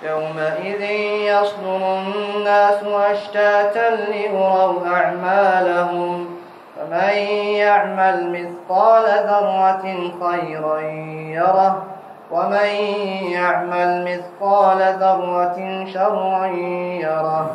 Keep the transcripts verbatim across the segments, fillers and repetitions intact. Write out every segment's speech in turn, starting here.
يومئذ يصدر الناس أشتاتا ليروا أعمالهم فمن يعمل مثقال ذرة خيرا يره ومن يعمل مثقال ذرة شرا يره.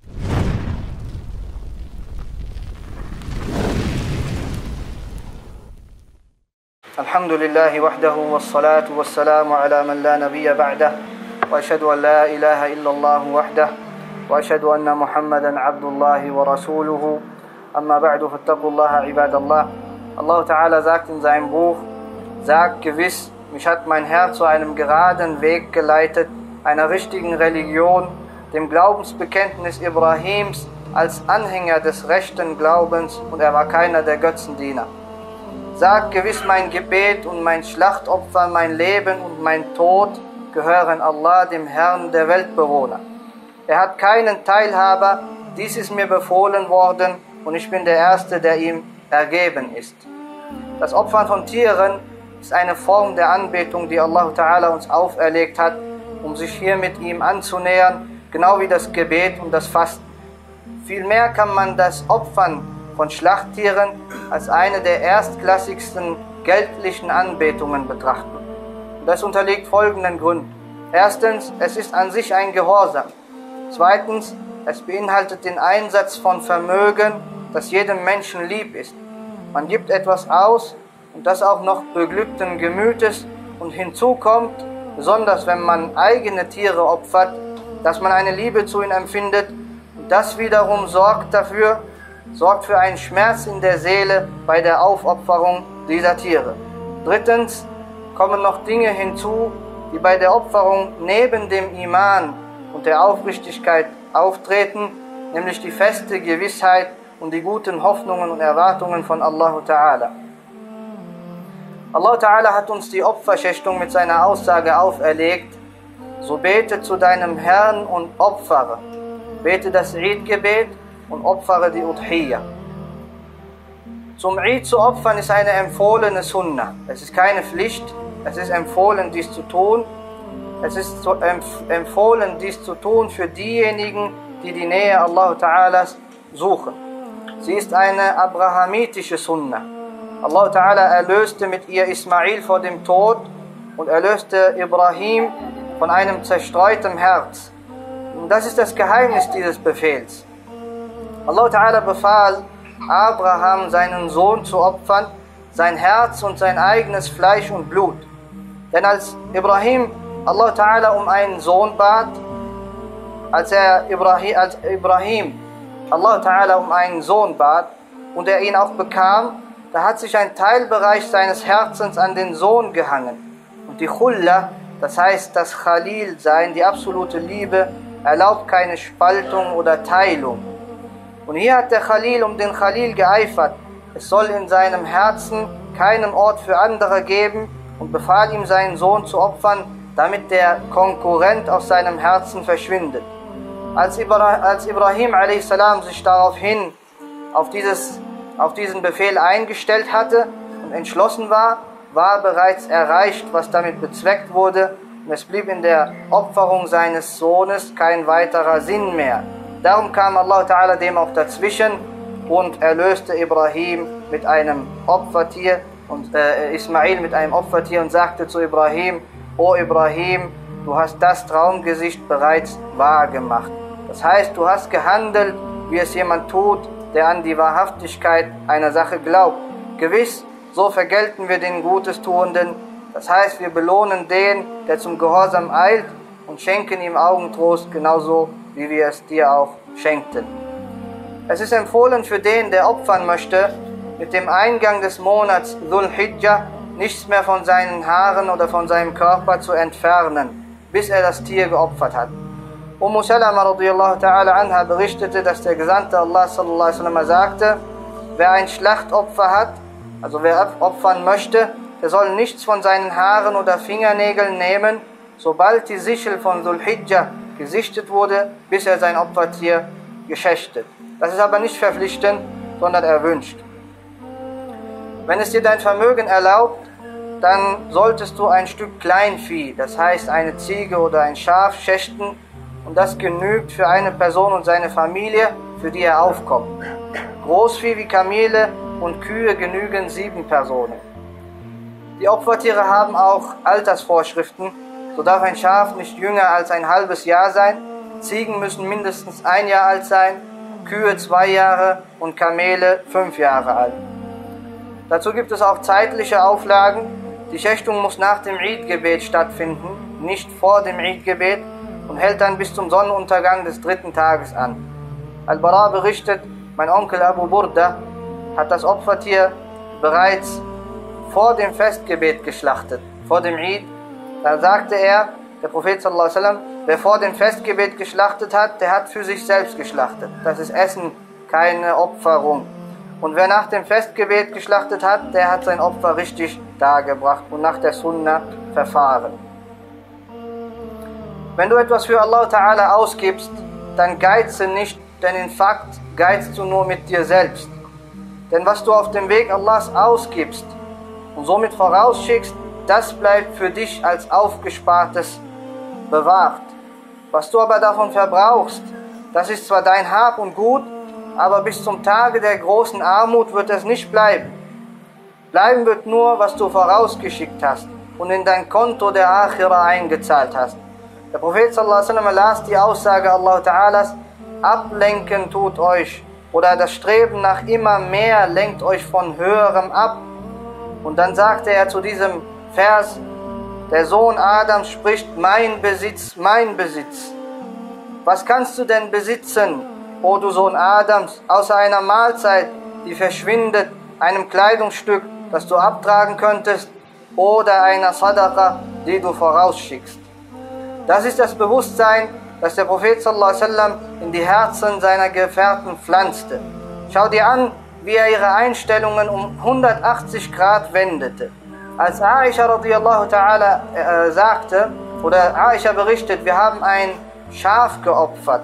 الحمد لله وحده والصلاة والسلام على من لا نبي بعده وأشهد أن لا إله إلا الله وحده وأشهد أن محمدا عبد الله ورسوله أما بعد فاتقوا الله عباد الله. Allah Ta'ala sagt in seinem Buch, sagt gewiss, mich hat mein Herr zu einem geraden Weg geleitet, einer richtigen Religion, dem Glaubensbekenntnis Ibrahims als Anhänger des rechten Glaubens, und er war keiner der Götzendiener. Sagt gewiss, mein Gebet und mein Schlachtopfer, mein Leben und mein Tod gehören Allah, dem Herrn der Weltbewohner. Er hat keinen Teilhaber, dies ist mir befohlen worden und ich bin der Erste, der ihm ergeben ist. Das Opfern von Tieren ist eine Form der Anbetung, die Allah Ta'ala uns auferlegt hat, um sich hier mit ihm anzunähern, genau wie das Gebet und das Fasten. Vielmehr kann man das Opfern von Schlachttieren als eine der erstklassigsten geldlichen Anbetungen betrachten. Das unterliegt folgenden Gründen. Erstens, es ist an sich ein Gehorsam. Zweitens, es beinhaltet den Einsatz von Vermögen, das jedem Menschen lieb ist. Man gibt etwas aus und das auch noch beglückten Gemütes, und hinzu kommt, besonders wenn man eigene Tiere opfert, dass man eine Liebe zu ihnen empfindet, und das wiederum sorgt dafür, sorgt für einen Schmerz in der Seele bei der Aufopferung dieser Tiere. Drittens kommen noch Dinge hinzu, die bei der Opferung neben dem Iman und der Aufrichtigkeit auftreten, nämlich die feste Gewissheit und die guten Hoffnungen und Erwartungen von Allah Ta'ala. Allah Ta'ala hat uns die Opferschächtung mit seiner Aussage auferlegt: So bete zu deinem Herrn und opfere. Bete das Eid-Gebet und opfere die Udhiyya. Zum Eid zu opfern ist eine empfohlene Sunnah. Es ist keine Pflicht, es ist empfohlen, dies zu tun. Es ist empfohlen, dies zu tun für diejenigen, die die Nähe Allah Ta'alas suchen. Sie ist eine abrahamitische Sunnah. Allah Ta'ala erlöste mit ihr Ismail vor dem Tod und erlöste Ibrahim von einem zerstreuten Herz. Und das ist das Geheimnis dieses Befehls. Allah Ta'ala befahl Abraham, seinen Sohn zu opfern, sein Herz und sein eigenes Fleisch und Blut. Denn als Ibrahim Allah Ta'ala um einen Sohn bat, als, er Ibrahim, als Ibrahim Allah Ta'ala um einen Sohn bat und er ihn auch bekam, da hat sich ein Teilbereich seines Herzens an den Sohn gehangen. Und die Khulla, das heißt das Khalil-Sein, die absolute Liebe, erlaubt keine Spaltung oder Teilung. Und hier hat der Khalil um den Khalil geeifert. Es soll in seinem Herzen keinen Ort für andere geben, und befahl ihm, seinen Sohn zu opfern, damit der Konkurrent aus seinem Herzen verschwindet. Als, Ibra als Ibrahim a s. sich daraufhin auf, dieses, auf diesen Befehl eingestellt hatte und entschlossen war, war bereits erreicht, was damit bezweckt wurde, und es blieb in der Opferung seines Sohnes kein weiterer Sinn mehr. Darum kam Allah Ta'ala dem auch dazwischen und erlöste Ibrahim mit einem Opfertier und äh, Ismail mit einem Opfertier und sagte zu Ibrahim: O Ibrahim, du hast das Traumgesicht bereits wahr gemacht. Das heißt, du hast gehandelt, wie es jemand tut, der an die Wahrhaftigkeit einer Sache glaubt. Gewiss, so vergelten wir den Gutestuenden. Das heißt, wir belohnen den, der zum Gehorsam eilt, und schenken ihm Augentrost, genauso wie wir es dir auch schenkten. Es ist empfohlen für den, der opfern möchte, mit dem Eingang des Monats Dhul Hijjah nichts mehr von seinen Haaren oder von seinem Körper zu entfernen, bis er das Tier geopfert hat. Ummu Salama radiyallahu ta'ala anha berichtete, dass der Gesandte Allah sallallahu alaihi wasallam sagte: Wer ein Schlachtopfer hat, also wer opfern möchte, der soll nichts von seinen Haaren oder Fingernägeln nehmen, sobald die Sichel von Dhul Hijjah gesichtet wurde, bis er sein Opfertier geschächtet. Das ist aber nicht verpflichtend, sondern erwünscht. Wenn es dir dein Vermögen erlaubt, dann solltest du ein Stück Kleinvieh, das heißt eine Ziege oder ein Schaf, schächten, und das genügt für eine Person und seine Familie, für die er aufkommt. Großvieh wie Kamele und Kühe genügen sieben Personen. Die Opfertiere haben auch Altersvorschriften. So darf ein Schaf nicht jünger als ein halbes Jahr sein, Ziegen müssen mindestens ein Jahr alt sein, Kühe zwei Jahre und Kamele fünf Jahre alt. Dazu gibt es auch zeitliche Auflagen. Die Schächtung muss nach dem Eid-Gebet stattfinden, nicht vor dem Eid-Gebet, und hält dann bis zum Sonnenuntergang des dritten Tages an. Al-Bara berichtet, mein Onkel Abu Burda hat das Opfertier bereits vor dem Festgebet geschlachtet, vor dem Eid. Da sagte er, der Prophet sallallahu alaihi wasallam, wer vor dem Festgebet geschlachtet hat, der hat für sich selbst geschlachtet. Das ist Essen, keine Opferung. Und wer nach dem Festgebet geschlachtet hat, der hat sein Opfer richtig dargebracht und nach der Sunna verfahren. Wenn du etwas für Allah Ta'ala ausgibst, dann geize nicht, denn in Fakt geizt du nur mit dir selbst. Denn was du auf dem Weg Allahs ausgibst und somit vorausschickst, das bleibt für dich als Aufgespartes bewahrt. Was du aber davon verbrauchst, das ist zwar dein Hab und Gut, aber bis zum Tage der großen Armut wird es nicht bleiben. Bleiben wird nur, was du vorausgeschickt hast und in dein Konto der Akhira eingezahlt hast. Der Prophet sallallahu alaihi wasallam las die Aussage Allah Ta'alas, ablenken tut euch, oder das Streben nach immer mehr lenkt euch von Höherem ab. Und dann sagte er zu diesem Vers, der Sohn Adams spricht, mein Besitz, mein Besitz. Was kannst du denn besitzen, o du Sohn Adams, außer einer Mahlzeit, die verschwindet, einem Kleidungsstück, das du abtragen könntest, oder einer Sadaqa, die du vorausschickst? Das ist das Bewusstsein, das der Prophet sallallahu alaihi wasallam in die Herzen seiner Gefährten pflanzte. Schau dir an, wie er ihre Einstellungen um hundertachtzig Grad wendete. Als Aisha radiyallahu ta'ala äh, sagte, oder Aisha berichtet, wir haben ein Schaf geopfert.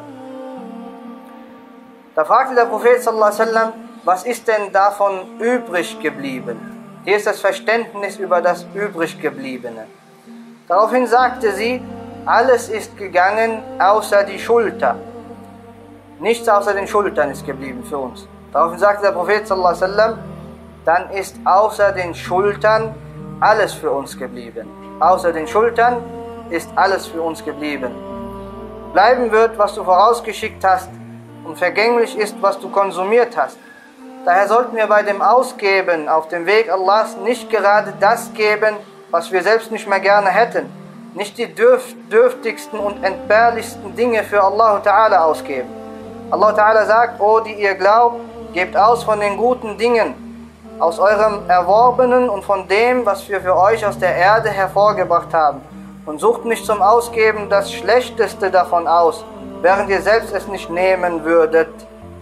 Da fragte der Prophet sallallahu alaihi wasallam, was ist denn davon übrig geblieben? Hier ist das Verständnis über das Übriggebliebene. Daraufhin sagte sie, alles ist gegangen außer die Schulter. Nichts außer den Schultern ist geblieben für uns. Daraufhin sagte der Prophet sallallahu alaihi wasallam, dann ist außer den Schultern alles für uns geblieben. Außer den Schultern ist alles für uns geblieben. Bleiben wird, was du vorausgeschickt hast, und vergänglich ist, was du konsumiert hast. Daher sollten wir bei dem Ausgeben auf dem Weg Allahs nicht gerade das geben, was wir selbst nicht mehr gerne hätten. Nicht die dürf, dürftigsten und entbehrlichsten Dinge für Allah Ta'ala ausgeben. Allah Ta'ala sagt, o die ihr glaubt, gebt aus von den guten Dingen, aus eurem Erworbenen und von dem, was wir für euch aus der Erde hervorgebracht haben. Und sucht nicht zum Ausgeben das Schlechteste davon aus, während ihr selbst es nicht nehmen würdet.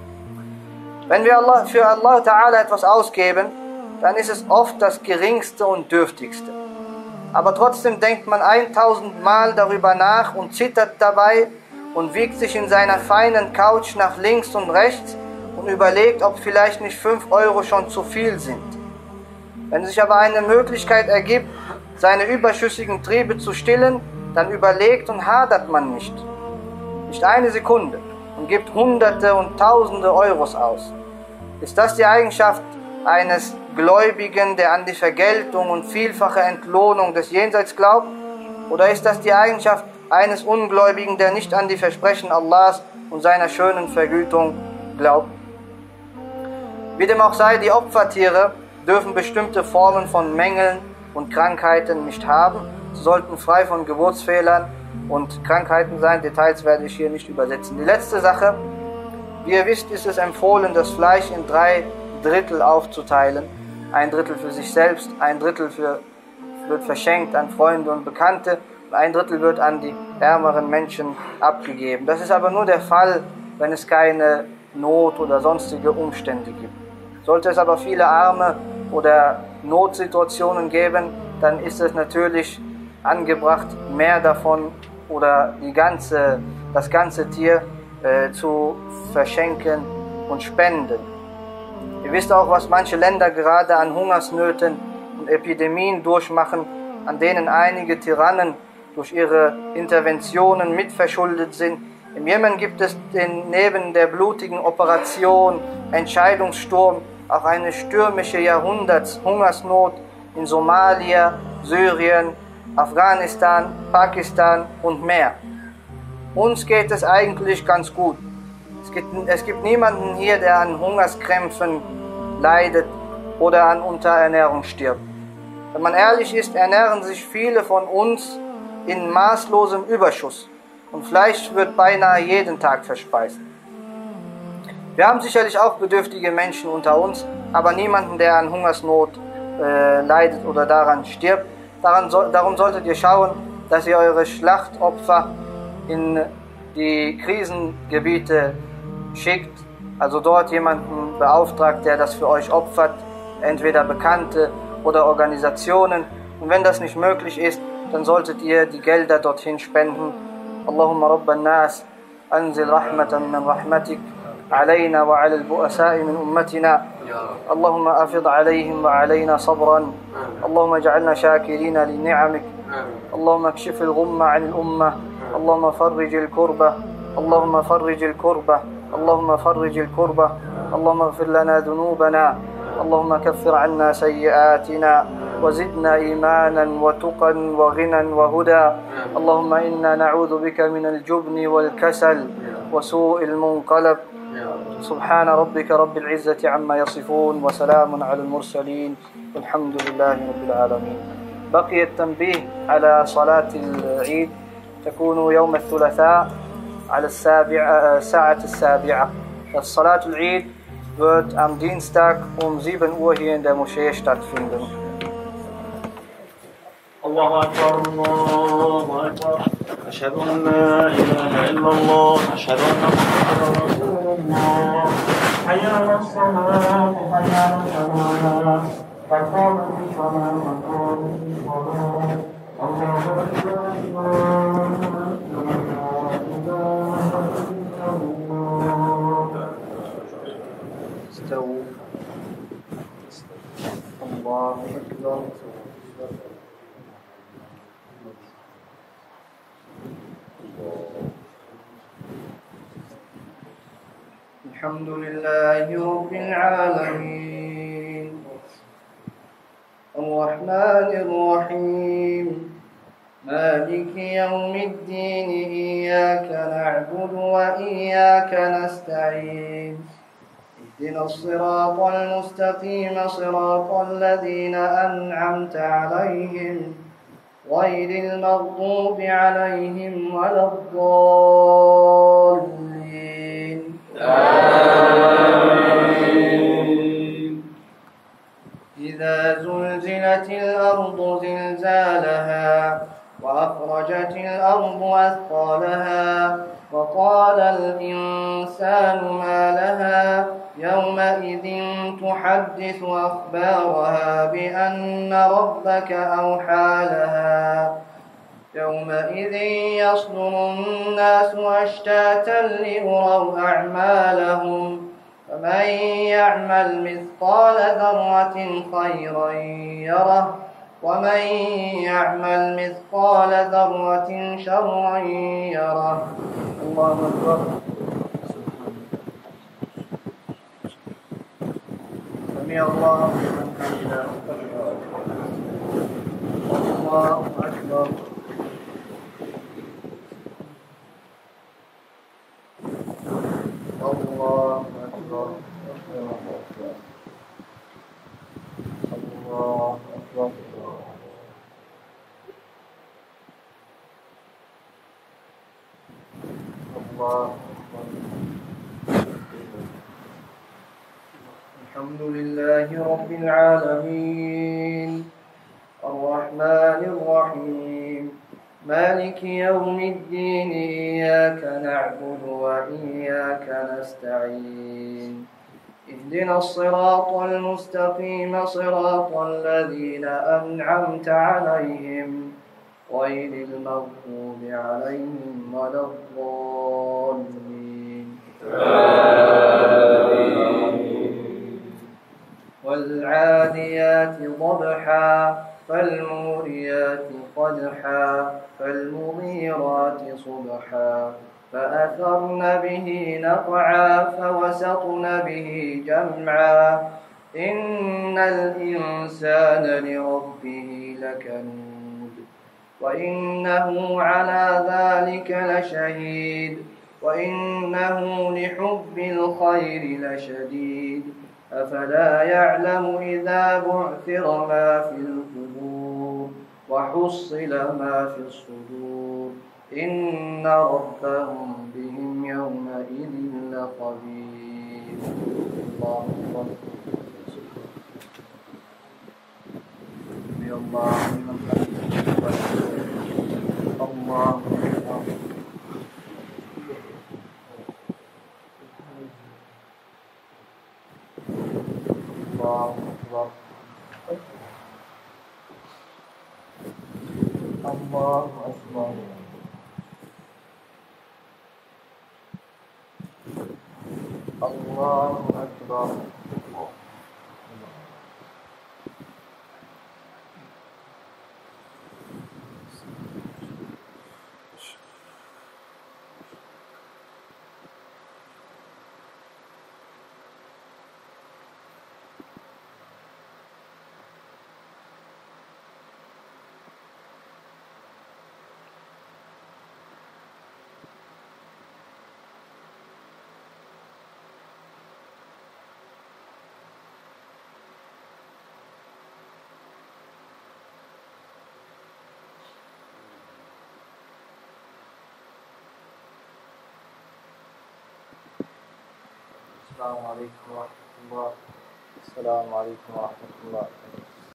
Wenn wir Allah, für Allah Ta'ala etwas ausgeben, dann ist es oft das Geringste und Dürftigste. Aber trotzdem denkt man eintausend Mal darüber nach und zittert dabei und wiegt sich in seiner feinen Couch nach links und rechts und überlegt, ob vielleicht nicht fünf Euro schon zu viel sind. Wenn sich aber eine Möglichkeit ergibt, seine überschüssigen Triebe zu stillen, dann überlegt und hadert man nicht. Nicht eine Sekunde und gibt Hunderte und Tausende Euros aus. Ist das die Eigenschaft eines Gläubigen, der an die Vergeltung und vielfache Entlohnung des Jenseits glaubt? Oder ist das die Eigenschaft eines Ungläubigen, der nicht an die Versprechen Allahs und seiner schönen Vergütung glaubt? Wie dem auch sei, die Opfertiere dürfen bestimmte Formen von Mängeln und Krankheiten nicht haben. Sie sollten frei von Geburtsfehlern und Krankheiten sein. Details werde ich hier nicht übersetzen. Die letzte Sache, wie ihr wisst, ist es empfohlen, das Fleisch in drei Drittel aufzuteilen. Ein Drittel für sich selbst, ein Drittel für, wird verschenkt an Freunde und Bekannte und ein Drittel wird an die ärmeren Menschen abgegeben. Das ist aber nur der Fall, wenn es keine Not oder sonstige Umstände gibt. Sollte es aber viele arme oder Notsituationen geben, dann ist es natürlich angebracht, mehr davon oder die ganze, das ganze Tier äh, zu verschenken und spenden. Ihr wisst auch, was manche Länder gerade an Hungersnöten und und Epidemien durchmachen, an denen einige Tyrannen durch ihre Interventionen mitverschuldet sind. Im Jemen gibt es den, neben der blutigen Operation Entscheidungssturm auch eine stürmische Jahrhunderts-Hungersnot in Somalia, Syrien, Afghanistan, Pakistan und mehr. Uns geht es eigentlich ganz gut. Es gibt, es gibt niemanden hier, der an Hungerskrämpfen leidet oder an Unterernährung stirbt. Wenn man ehrlich ist, ernähren sich viele von uns in maßlosem Überschuss und Fleisch wird beinahe jeden Tag verspeist. Wir haben sicherlich auch bedürftige Menschen unter uns, aber niemanden, der an Hungersnot äh, leidet oder daran stirbt. Daran so, darum solltet ihr schauen, dass ihr eure Schlachtopfer in die Krisengebiete schickt, also dort jemanden beauftragt, der das für euch opfert, entweder Bekannte oder Organisationen. Und wenn das nicht möglich ist, dann solltet ihr die Gelder dorthin spenden. Allahumma Rabban Nas, anzil rahmatan min rahmatik علينا وعلى البؤساء من أمتنا اللهم أفض عليهم وعلينا صبرا اللهم اجعلنا شاكرين لنعمك اللهم اكشف الغم عن الأمة اللهم فرج الكربة اللهم فرج الكربة اللهم فرج الكربة اللهم اغفر لنا ذنوبنا اللهم كفر عنا سيئاتنا وزدنا إيمانا وتقا وغنى وهدى اللهم إنا نعوذ بك من الجبن والكسل وسوء المنقلب سبحان ربك رب العزة عما يصفون وسلام على المرسلين والحمد لله رب العالمين. بقي التنبيه على صلاة العيد تكون يوم الثلاثاء على السابعة الساعة السابعة. الصلاة العيد wird am Dienstag um sieben Uhr hier in der Moschee stattfinden. الله أكبر الله أكبر أشهد أن لا إله إلا الله أشهد أن محمدا رسول الله حي على الصلاة حي على الفلاح قد قامت الصلاة قد قامت الصلاة الله أكبر الله أكبر استووا الله أكبر الحمد لله رب العالمين الرحمن الرحيم مالك يوم الدين إياك نعبد وإياك نستعين اهدنا الصراط المستقيم صراط الذين أنعمت عليهم غير المغضوب عليهم ولا الضالين آمين. إذا زلزلت الأرض زلزالها وأخرجت الأرض أثقالها وقال الإنسان ما لها يومئذ تحدث أخبارها بأن ربك أوحى لها يومئذ يصدر الناس أشتاتا ليروا أعمالهم فمن يعمل مثقال ذرة خيرا يره ومن يعمل مثقال ذرة شرا يره. الله أكبر. سمع الله لمن حمده. الله أكبر. الله أكبر. الله أكبر. الله أكبر. الحمد لله رب العالمين الرحمن الرحيم مالك يوم الدين إياك نعبد وإياك نستعين اهدنا الصراط المستقيم صراط الذين أنعمت عليهم غير المغضوب عليهم ولا الضالين. آمين. والعاديات ضبحا فأثرن به نقعا فوسطن به جمعا إن الإنسان لربه لكنود وإنه على ذلك لشهيد وإنه لحب الخير لشديد أفلا يعلم إذا بعثر ما في القبور وحصل ما في الصدور إن ربهم بهم يومئذ لخبير. الله أكبر. الله لمن حمده. الله أكبر. الله أكبر. الله أكبر. الله أكبر. السلام عليكم ورحمة الله. السلام عليكم ورحمة الله.